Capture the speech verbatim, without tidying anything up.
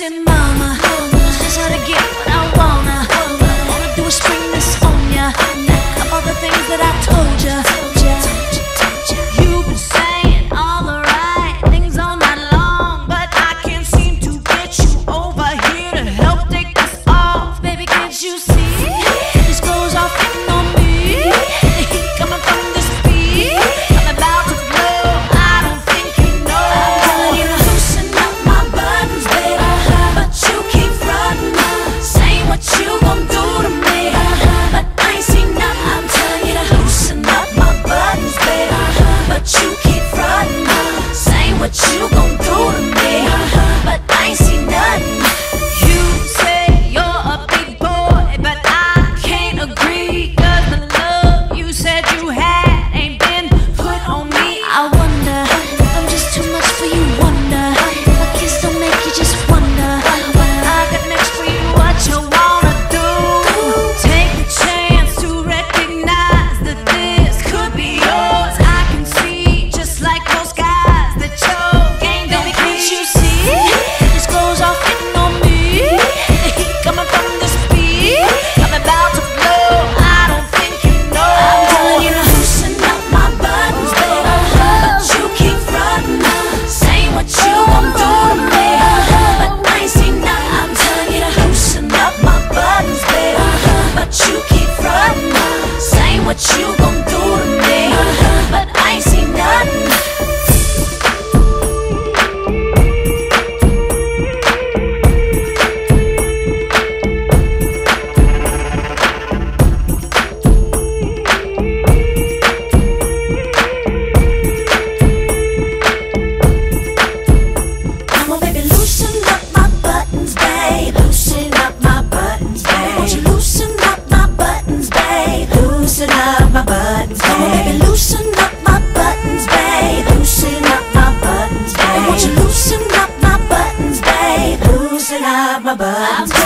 said, mama, just how to get what I wanna. All I do is spring this on ya, of all the things that I told ya. You've been saying all the right things all night long, but I can't seem to get you over here to help take this off. Baby, can't you see? These clothes are fitting on me, the heat coming from this beat. I'm about to blow, I don't think you know. I'm telling you to loosen up my buttons, baby, but you keep frontin', saying what you gon' do to me, but I ain't seen nothing. I'm telling you to loosen up my buttons, baby, but you keep frontin', saying what you gon' do to me, but I ain't seen nothing. You say you're a big boy, but I can't agree, 'cause the love you said you had ain't been put on me. I wonder if I'm just too much for you, wonder if my kiss don't make you just wonder what I got next for you, what you wanna do. Take the chance to recognize that this could be yours. I can see, just like those guys, that your game don't keep. Can't you see? These clothes are fitting on me, the heat coming from this beat. I'm about to blow, I don't think you know. I'm telling you to loosen up my buttons, baby, but you keep frontin', saying what you gon' do to me, but I ain't seen nothing. I'm telling you to loosen up my buttons, baby, but you keep frontin', saying what you gon' do to me, but I ain't seen nothing. Come on, baby, loosen up my buttons, babe. Loosen up my buttons, babe. Won't you loosen up my buttons, babe? Loosen up my buttons, babe. Come on, baby, loosen up my buttons, babe. Loosen up my buttons, babe. Won't you loosen up my buttons, babe? Loosen up my buttons, babe.